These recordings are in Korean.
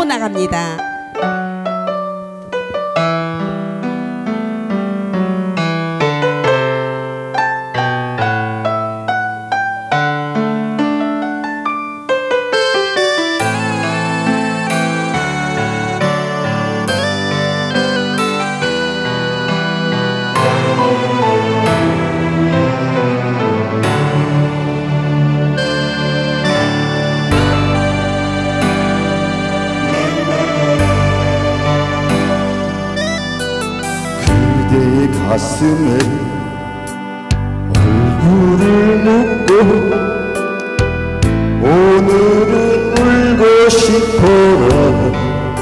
하고 나갑니다. 가슴에 얼굴을 묻고 오늘은 울고 싶어라.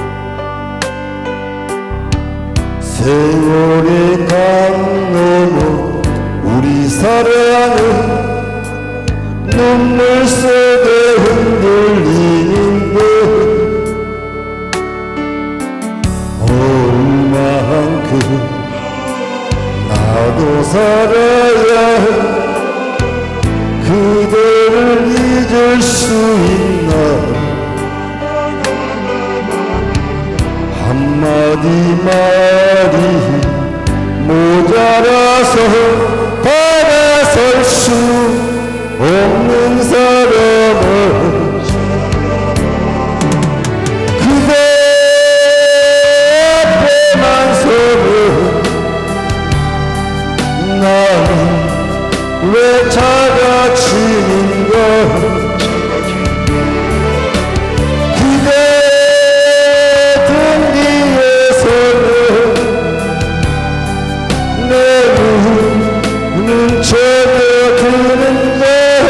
세월의 강 넘어 우리 사랑은 눈물 속에 흔들리는데 얼마만큼 나도 살아야 그대를 잊을 수 있나. 한마디 말이 모자라서 다가설 수 없는 사람은 그대 앞에만 서면 나는 왜 작아지는가. 그대 등 뒤에서는 내 눈은 젖어드는데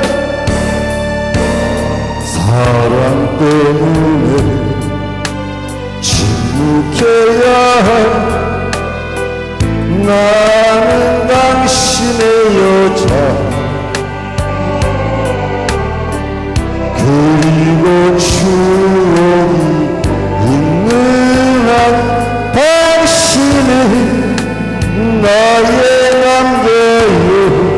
사랑 때문에 침묵해야 할 나는 당신의 여자. 그리고 추억이 있는 한 당신은 나의 남자요.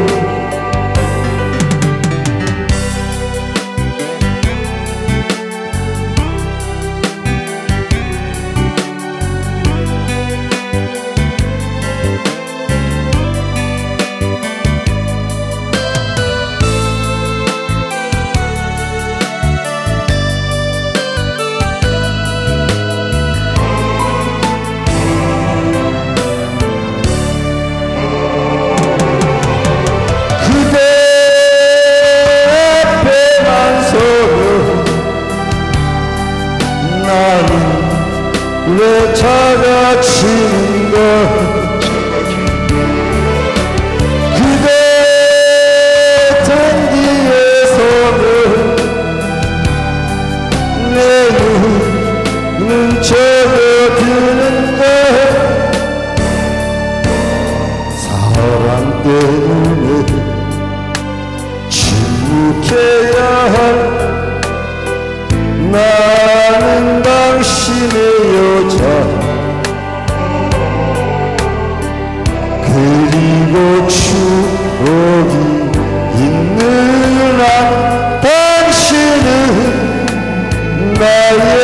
왜 작아지는가. 그대 등 뒤에서는 내 눈은 젖어드는데 사랑 때문에 침묵해야 할 나는 당신의 여자. 그리고 추억이 있는 한 당신은 나의